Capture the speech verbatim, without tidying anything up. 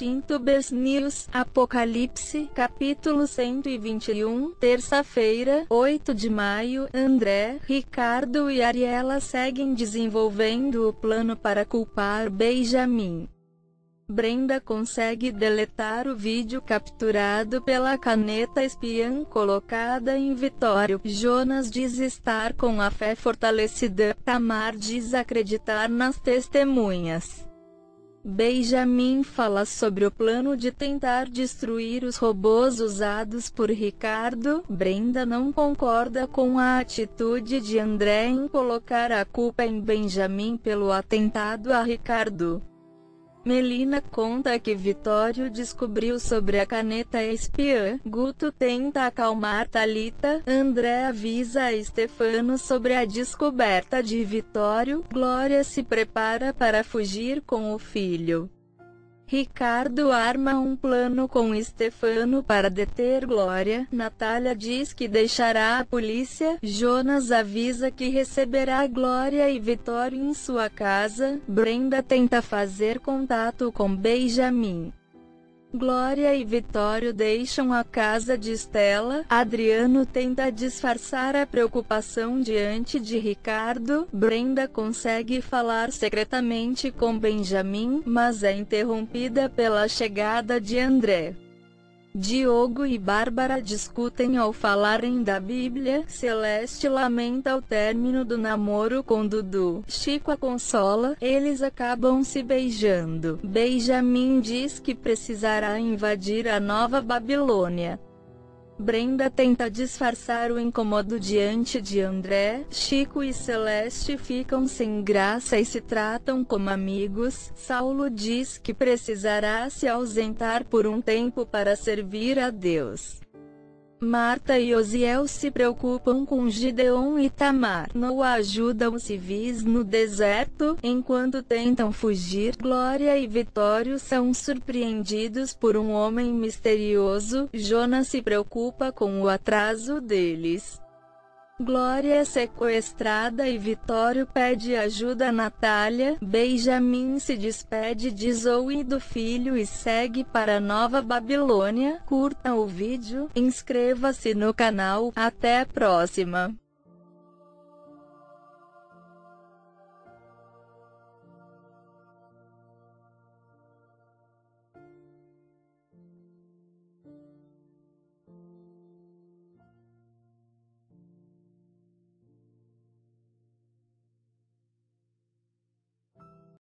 Tintubers News, Apocalipse, capítulo cento e vinte e um, terça-feira, oito de maio. André, Ricardo e Ariela seguem desenvolvendo o plano para culpar Benjamin. Brenda consegue deletar o vídeo capturado pela caneta espiã colocada em Vitório. Jonas diz estar com a fé fortalecida. Tamar diz acreditar nas testemunhas. Benjamin fala sobre o plano de tentar destruir os robôs usados por Ricardo. Brenda não concorda com a atitude de André em colocar a culpa em Benjamin pelo atentado a Ricardo. Melina conta que Vitório descobriu sobre a caneta espiã. Guto tenta acalmar Thalita. André avisa a Stefano sobre a descoberta de Vitório. Glória se prepara para fugir com o filho. Ricardo arma um plano com Stefano para deter Glória. Natália diz que deixará a polícia. Jonas avisa que receberá Glória e Vitório em sua casa. Brenda tenta fazer contato com Benjamin. Glória e Vitório deixam a casa de Stella. Adriano tenta disfarçar a preocupação diante de Ricardo. Brenda consegue falar secretamente com Benjamin, mas é interrompida pela chegada de André. Diogo e Bárbara discutem ao falarem da Bíblia. Celeste lamenta o término do namoro com Dudu. Chico a consola. Eles acabam se beijando. Benjamin diz que precisará invadir a Nova Babilônia. Brenda tenta disfarçar o incômodo diante de André. Chico e Celeste ficam sem graça e se tratam como amigos. Saulo diz que precisará se ausentar por um tempo para servir a Deus. Marta e Osiel se preocupam com Gideon e Tamar. Noa ajuda os civis no deserto. Enquanto tentam fugir, Glória e Vitório são surpreendidos por um homem misterioso. Jonas se preocupa com o atraso deles. Glória é sequestrada e Vitório pede ajuda a Natália. Benjamin se despede de Zoe e do filho e segue para Nova Babilônia. Curta o vídeo, inscreva-se no canal. Até a próxima.